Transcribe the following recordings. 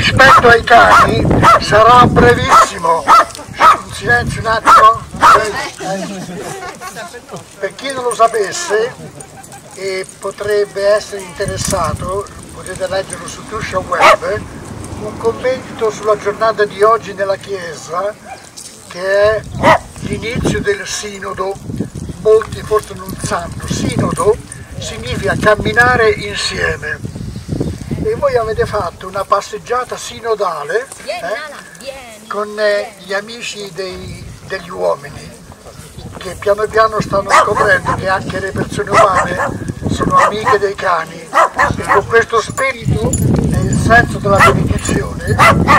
rispetto ai cani sarà brevissimo. Un silenzio un attimo. Per chi non lo sapesse e potrebbe essere interessato, potete leggerlo su Tuscia Web, un commento sulla giornata di oggi nella Chiesa, che è l'inizio del Sinodo. Molti forse non sanno, Sinodo significa camminare insieme. E voi avete fatto una passeggiata sinodale con gli amici degli uomini, che piano piano stanno scoprendo che anche le persone umane sono amiche dei cani, e con questo spirito e il senso della benedizione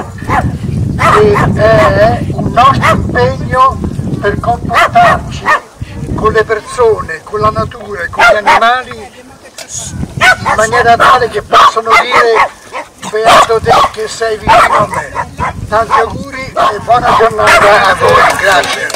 è un nostro impegno per comportarci con le persone, con la natura e con gli animali in maniera tale che possano dire: beato te che sei vicino a me. Tanti auguri e buona giornata a voi, grazie.